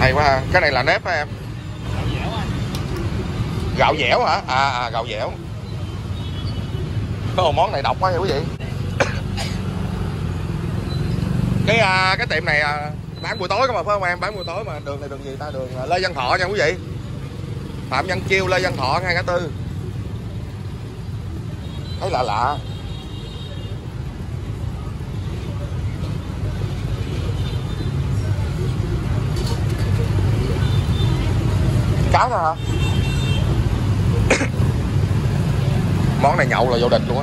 Hay quá ha. Cái này là nếp hả em? Gạo dẻo hả? Gạo dẻo. Có một món này độc quá nha quý vị. Cái tiệm này bán buổi tối mà phải không em? Bán buổi tối mà. Đường này đường gì ta? Đường Lê Văn Thọ nha quý vị. Phạm Văn Chiêu, Lê Văn Thọ 2 ngã tư. Thấy lạ lạ. Cá nữa hả? Món này nhậu là vô địch luôn á.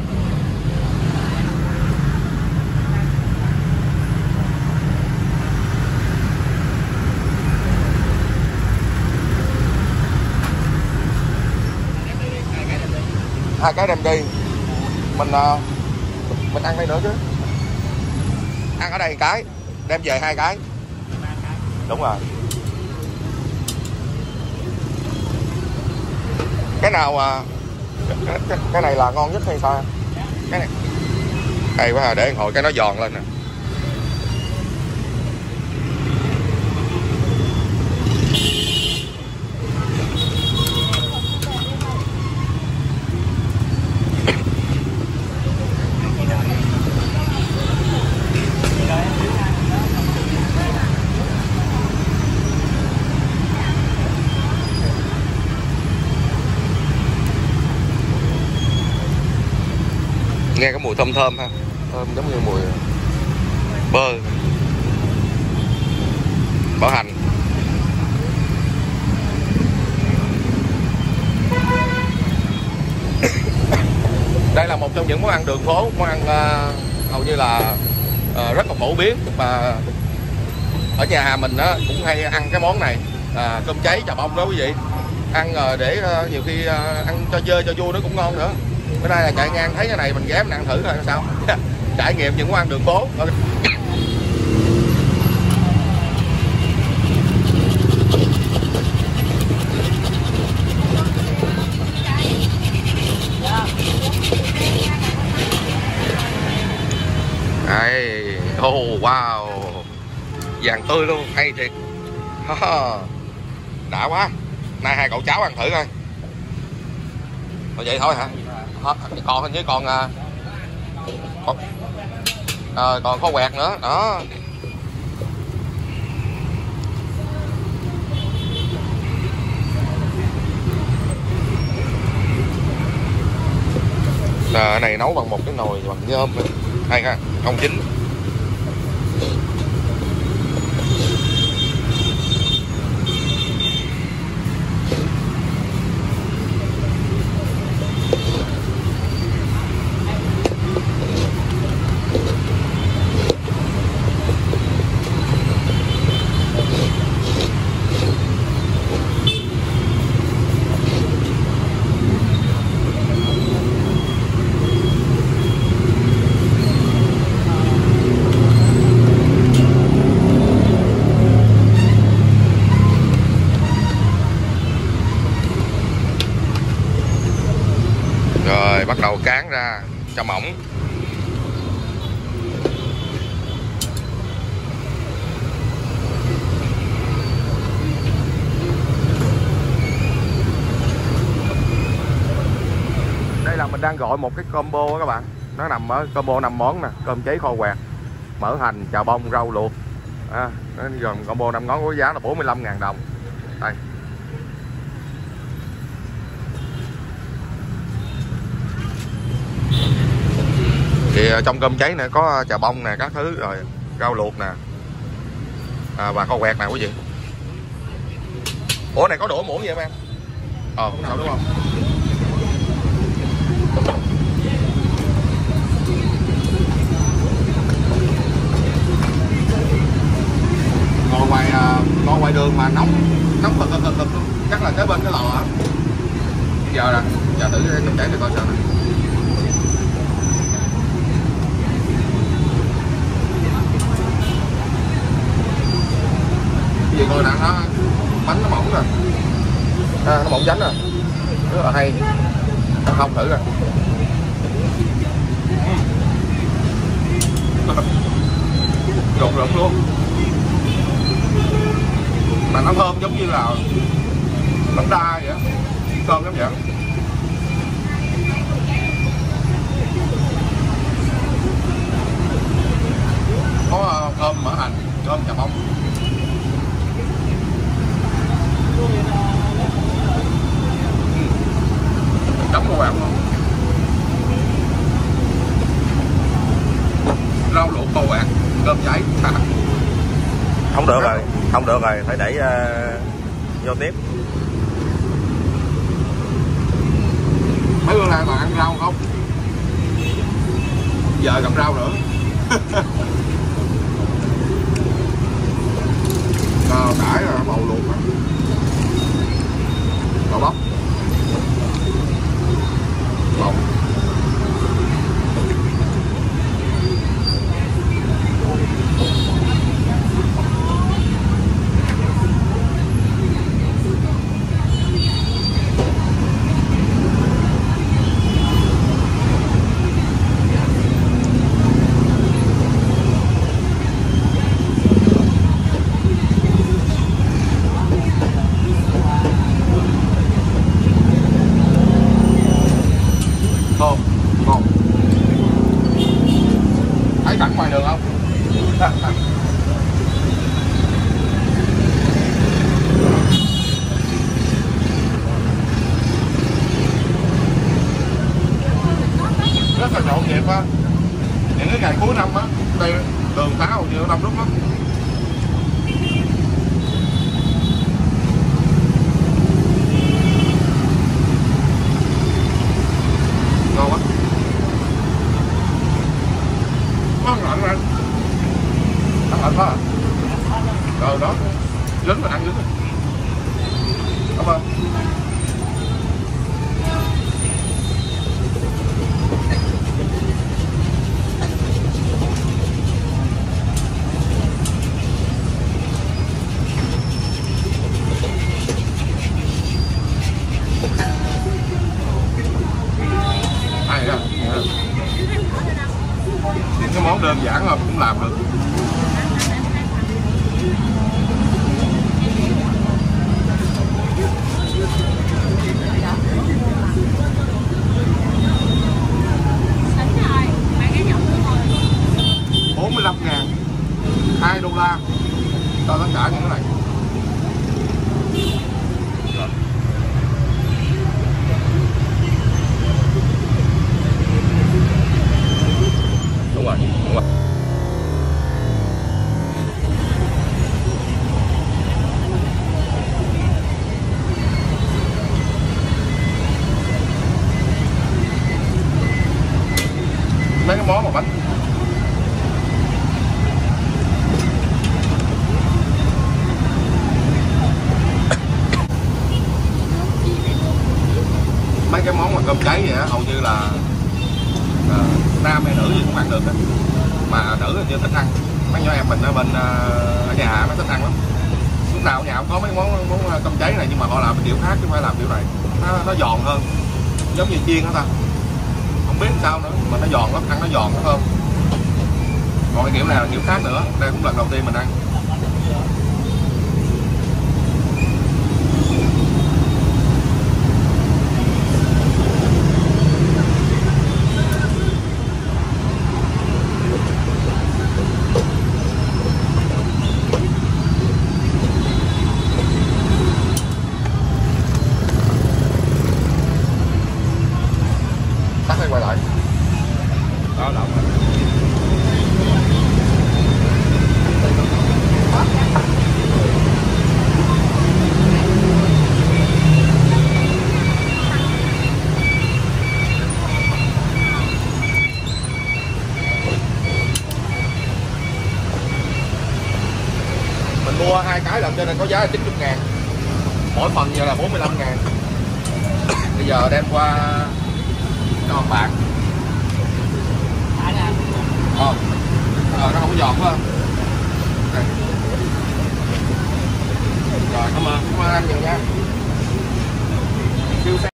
Hai cái đem đi. Mình ăn đây nữa chứ. Ăn ở đây 1 cái, đem về 2 cái. Đúng rồi. Cái nào cái này là ngon nhất hay sao? Cái này hay quá à, để hồi cái nó giòn lên nè. Nghe cái mùi thơm thơm ha, thơm giống như mùi bơ, bảo hành. Đây là một trong những món ăn đường phố, món ăn hầu như là rất là phổ biến, mà ở nhà mình cũng hay ăn cái món này, cơm cháy chà bông đó quý vị. Ăn để nhiều khi ăn cho dơ cho vui nó cũng ngon nữa. Bữa nay là chạy ngang thấy cái này mình ghé mình ăn thử thôi sao. Trải nghiệm những món ăn đường phố. Đây, oh wow, vàng tươi luôn, hay thiệt. Đã quá. Nay 2 cậu cháu ăn thử coi. Thôi vậy thôi hả? Còn hình như còn kho quẹt nữa đó. Cái này nấu bằng một cái nồi bằng nhôm hay ha, không chín. Rồi bắt đầu cán ra cho mỏng. Đây là mình đang gọi một cái combo các bạn. Nó nằm ở combo 5 món nè, cơm cháy kho quẹt, mỡ hành, chà bông, rau luộc. Nó gồm combo 5 món có giá là 45.000 đồng. Đây. Thì trong cơm cháy này có chà bông nè, các thứ rồi, rau luộc nè, và kho quẹt nè quý vị. Ủa này có đũa muỗng gì không em? Không sao đúng không? Ngồi ngoài đường mà nóng cực luôn. Chắc là kế bên cái lò hả? Giờ nè, giờ thử cái cơm cháy này coi sao nè. Gì coi nè, nó bánh nó mỏng rồi, nó mỏng chánh rồi, rất là hay. Không thử rồi. Rụng rụng luôn. mà nó thơm giống như là bánh đa vậy, thơm lắm vậy. Có cơm mỡ hành, cơm chà bông, chấm qua quẹt luôn, rau luộc qua quẹt, cơm cháy. Không được rồi, không được rồi, phải đẩy vô tiếp. Mấy bữa nay còn ăn rau không? Giờ gặp rau nữa. Cải là bầu luộc, bầu bắp, bầu. Thơm, ngon. Thấy cảnh ngoài đường không? Rất là nhộn nhịp á. Những cái ngày cuối năm á, đây đường xá hầu như đông đúc lắm. Ngon quá. Ngon lạnh anh. Ăn lạnh quá à? Rồi đó. Dính mình ăn dính. Cảm ơn. Hay đó. Những cái món đơn giản thôi cũng làm được. $45.000, $2 cho tất cả những cái này. Đúng rồi, đúng rồi. Mấy cái món mà bánh mấy cái món mà cơm cháy vậy á, hầu như là nam hay nữ gì cũng ăn được đó. Mà nữ thì chưa thích ăn. Mấy nhỏ em mình ở bên ở nhà nó thích ăn lắm. Lúc nào ở nhà cũng có mấy món cơm cháy này, nhưng mà họ làm kiểu khác chứ không phải làm kiểu này. Nó giòn hơn, giống như chiên đó ta, không biết sao nữa mà nó giòn lắm, ăn nó giòn nó thơm. Còn cái kiểu này là kiểu khác nữa, đây cũng lần đầu tiên mình ăn. Tắt hay quay lại đó, động rồi. Mình mua 2 cái lần trên này có giá là 90.000, mỗi phần giờ là 45.000. Bây giờ đem qua cho ông bạn. Nó không có giọt quá. Đây. Rồi cảm ơn anh nhiều nha.